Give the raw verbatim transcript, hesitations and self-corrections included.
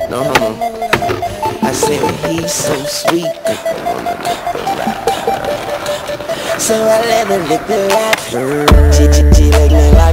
No, no, no. I said he's so sweet. So I let her lick the rap. She, she, she like me like